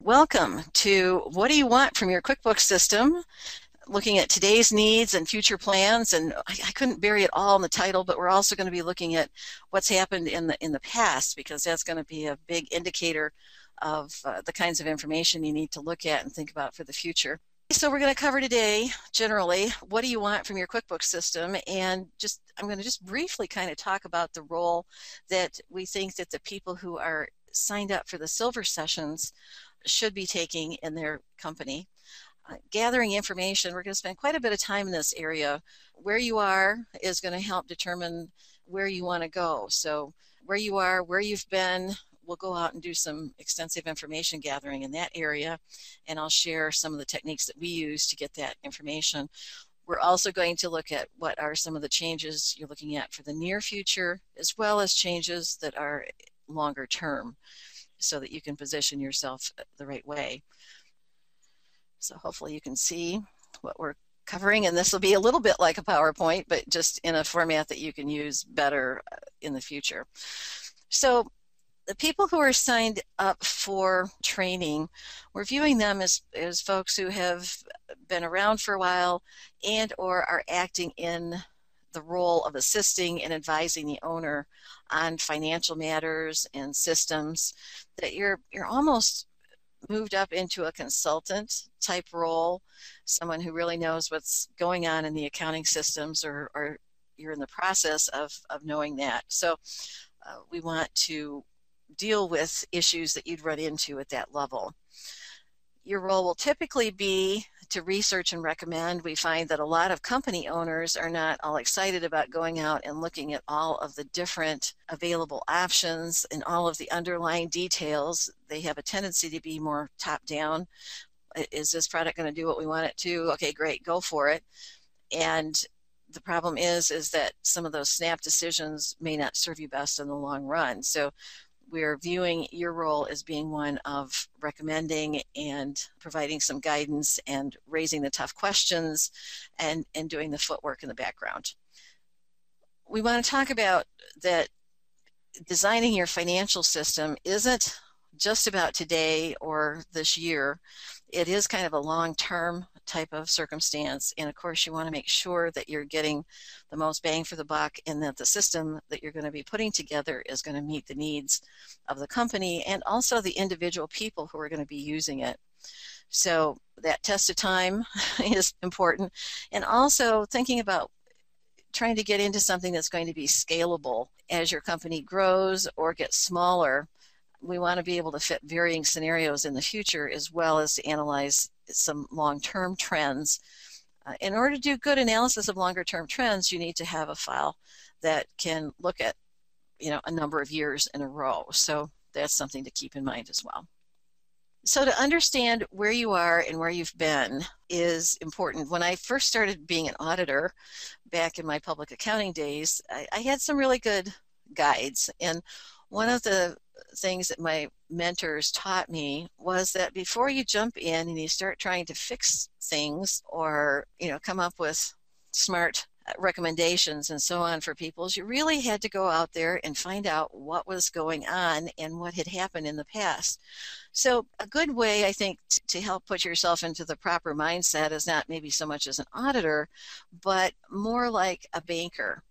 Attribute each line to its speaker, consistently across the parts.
Speaker 1: Welcome to What Do You Want from Your QuickBooks System? Looking at today's needs and future plans, and I couldn't bury it all in the title, but we're also going to be looking at what's happened in the past, because that's going to be a big indicator of the kinds of information you need to look at and think about for the future. So we're going to cover today, generally, what do you want from your QuickBooks system, and I'm going to just briefly kind of talk about the role that we think that the people who are signed up for the silver sessions should be taking in their company. Gathering information, we're going to spend quite a bit of time in this area. Where you are is going to help determine where you want to go. So where you are, where you've been, we'll go out and do some extensive information gathering in that area, and I'll share some of the techniques that we use to get that information. We're also going to look at what are some of the changes you're looking at for the near future, as well as changes that are longer term, so that you can position yourself the right way. So hopefully you can see what we're covering, and this will be a little bit like a PowerPoint, but just in a format that you can use better in the future. So the people who are signed up for training, we're viewing them as folks who have been around for a while and or are acting in the role of assisting and advising the owner on financial matters and systems, that you're almost moved up into a consultant type role, someone who really knows what's going on in the accounting systems, or you're in the process of knowing that. So we want to deal with issues that you'd run into at that level. Your role will typically be to research and recommend. We find that a lot of company owners are not all excited about going out and looking at all of the different available options and all of the underlying details. They have a tendency to be more top-down. Is this product going to do what we want it to? Okay, great, go for it. And the problem is that some of those snap decisions may not serve you best in the long run. So we're viewing your role as being one of recommending and providing some guidance and raising the tough questions and doing the footwork in the background. We want to talk about that designing your financial system isn't just about today or this year. It is kind of a long-term type of circumstance, and of course you want to make sure that you're getting the most bang for the buck, and that the system that you're going to be putting together is going to meet the needs of the company and also the individual people who are going to be using it. So that test of time is important, and also thinking about trying to get into something that's going to be scalable as your company grows or gets smaller. We want to be able to fit varying scenarios in the future, as well as to analyze some long-term trends. In order to do good analysis of longer-term trends, you need to have a file that can look at, a number of years in a row. So that's something to keep in mind as well. So to understand where you are and where you've been is important. When I first started being an auditor back in my public accounting days, I had some really good guides. And one of the things that my mentors taught me was that before you jump in and you start trying to fix things, or come up with smart recommendations and so on for people, you really had to go out there and find out what was going on and what had happened in the past. So a good way, I think, to help put yourself into the proper mindset is not maybe so much as an auditor, but more like a banker.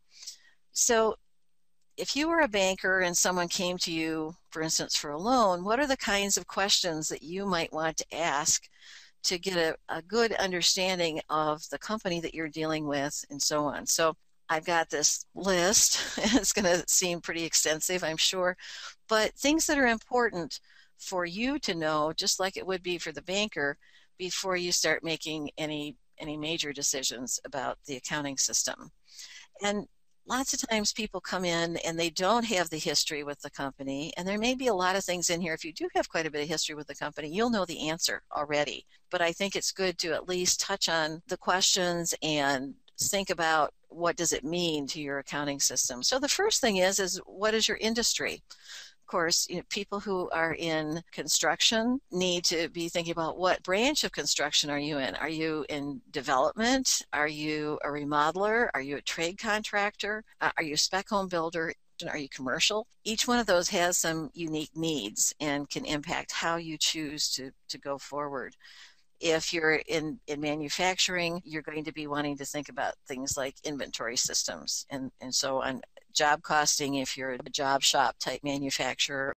Speaker 1: So if you were a banker and someone came to you, for instance, for a loan, what are the kinds of questions that you might want to ask to get a good understanding of the company that you're dealing with, and so on? So I've got this list. It's going to seem pretty extensive, I'm sure, but things that are important for you to know, just like it would be for the banker, before you start making any major decisions about the accounting system. And lots of times people come in and they don't have the history with the company, and there may be a lot of things in here. If you do have quite a bit of history with the company, you'll know the answer already. But I think it's good to at least touch on the questions and think about what does it mean to your accounting system. So the first thing is what is your industry? Of course, people who are in construction need to be thinking about what branch of construction are you in? Are you in development? Are you a remodeler? Are you a trade contractor? Are you a spec home builder? Are you commercial? Each one of those has some unique needs and can impact how you choose to go forward. If you're in manufacturing, you're going to be wanting to think about things like inventory systems and so on. Job costing if you're a job shop type manufacturer,